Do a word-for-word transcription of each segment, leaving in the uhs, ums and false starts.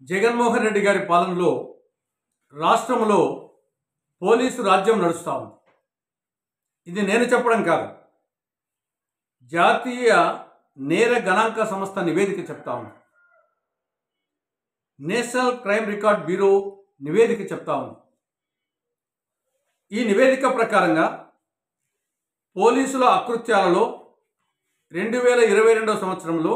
జగన్మోహన్ రెడ్డి గారి పాలనలో రాష్ట్రంలో పోలీసు రాజ్యం నడుస్తూ ఉంది. ఇది నేను చెప్పడం కాదు, జాతీయ నేర గణాంక సంస్థ నివేదిక చెప్తా ఉంది. నేషనల్ క్రైమ్ రికార్డ్ బ్యూరో నివేదిక చెప్తా ఉంది. ఈ నివేదిక ప్రకారంగా పోలీసుల అకృత్యాలలో రెండు వేల ఇరవై రెండవ సంవత్సరంలో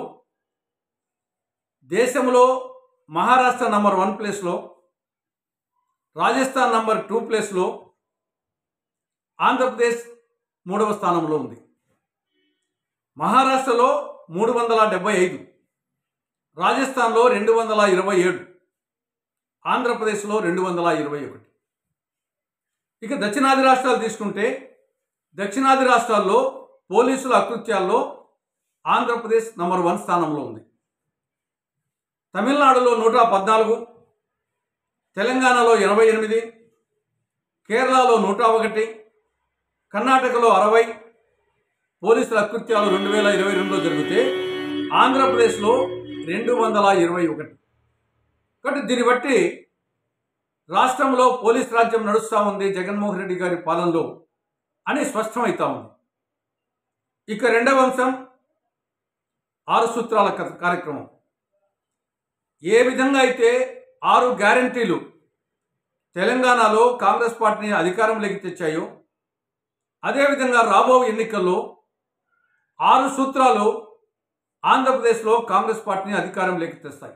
దేశంలో మహారాష్ట్ర నంబర్ వన్ ప్లేస్లో, రాజస్థాన్ నంబర్ టూ ప్లేస్లో, ఆంధ్రప్రదేశ్ మూడవ స్థానంలో ఉంది. మహారాష్ట్రలో మూడు వందల డెబ్బై ఐదు, రాజస్థాన్లో రెండు వందల ఇరవై ఏడు, ఆంధ్రప్రదేశ్లో రెండు వందల ఇరవై ఒకటి. ఇక దక్షిణాది రాష్ట్రాలు తీసుకుంటే దక్షిణాది రాష్ట్రాల్లో పోలీసుల అకృత్యాల్లో ఆంధ్రప్రదేశ్ నంబర్ వన్ స్థానంలో ఉంది. తమిళనాడులో నూట పద్నాలుగు, తెలంగాణలో ఎనభై ఎనిమిది, కేరళలో నూట ఒకటి, కర్ణాటకలో అరవై పోలీసుల అకృత్యాలు రెండు వేల ఇరవై రెండులో జరిగితే ఆంధ్రప్రదేశ్లో రెండు వందల ఇరవై ఒకటి. కాబట్టి దీన్ని బట్టి రాష్ట్రంలో పోలీస్ రాజ్యం నడుస్తూ ఉంది జగన్మోహన్ రెడ్డి గారి పాలనలో అని స్పష్టమవుతా ఉంది. ఇక రెండవ అంశం ఆరు సూత్రాల కార్యక్రమం. ఏ విధంగా అయితే ఆరు గ్యారంటీలు తెలంగాణలో కాంగ్రెస్ పార్టీని అధికారంలోకి తెచ్చాయో, అదేవిధంగా రాబో ఎన్నికల్లో ఆరు సూత్రాలు ఆంధ్రప్రదేశ్లో కాంగ్రెస్ పార్టీని అధికారంలోకి తెస్తాయి.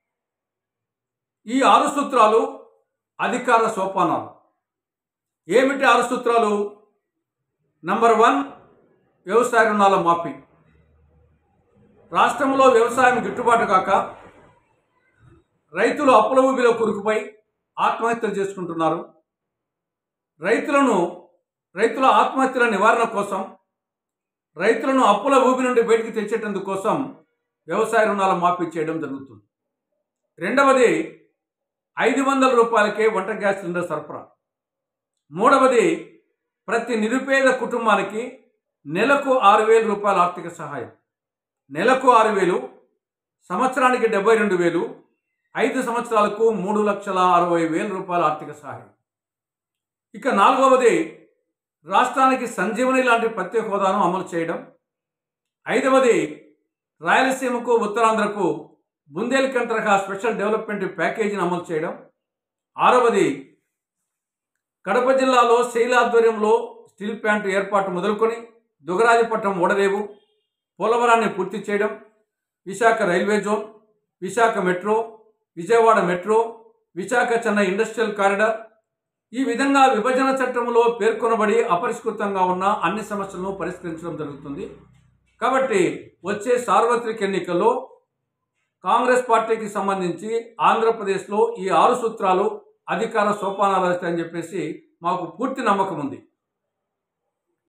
ఈ ఆరు సూత్రాలు అధికార సోపానాలు. ఏమిటి ఆరు సూత్రాలు? నంబర్ వన్, వ్యవసాయ రుణాల మాఫీ. రాష్ట్రంలో వ్యవసాయం గిట్టుబాటు కాక రైతులు అప్పుల ఊబిలో కురుకుపై ఆత్మహత్యలు చేసుకుంటున్నారు. రైతులను రైతుల ఆత్మహత్యల నివారణ కోసం, రైతులను అప్పుల ఊబి నుండి బయటికి తెచ్చేటందుకు కోసం వ్యవసాయ రుణాల మాఫీ చేయడం జరుగుతుంది. రెండవది, ఐదు వందల రూపాయలకే వంట గ్యాస్ సిలిండర్ సరఫరా. మూడవది, ప్రతి నిరుపేద కుటుంబానికి నెలకు ఆరు వేల రూపాయల ఆర్థిక సహాయం. నెలకు ఆరు వేలు, సంవత్సరానికి డెబ్బై రెండు వేలు, ఐదు సంవత్సరాలకు మూడు లక్షల అరవై వేల రూపాయల ఆర్థిక సహాయం. ఇక నాలుగవది, రాష్ట్రానికి సంజీవని లాంటి ప్రత్యేక హోదాను అమలు చేయడం. ఐదవది, రాయలసీమకు ఉత్తరాంధ్రకు బుందేల్ఖండ్ తరహా స్పెషల్ డెవలప్మెంట్ ప్యాకేజీని అమలు చేయడం. ఆరవది, కడప జిల్లాలో శైల ఆధ్వర్యంలో స్టీల్ ప్లాంట్ ఏర్పాటు మొదలుకొని దుగరాజపట్నం ఓడరేవు, పోలవరాన్ని పూర్తి చేయడం. Visakha railway zone, Visakha metro, Vijayawada metro, Visakha Chennai industrial corridor. ఈ విధంగా విభజన చట్టంలో పేర్కొనబడి అపరిష్కృతంగా ఉన్న అన్ని సమస్యలను పరిష్కరించడం జరుగుతుంది. కాబట్టి వచ్చే సార్వత్రిక ఎన్నికల్లో కాంగ్రెస్ పార్టీకి సంబంధించి ఆంధ్రప్రదేశ్లో ఈ ఆరు సూత్రాలు అధికార సోపానాలు వస్తాయని చెప్పేసి మాకు పూర్తి నమ్మకం ఉంది.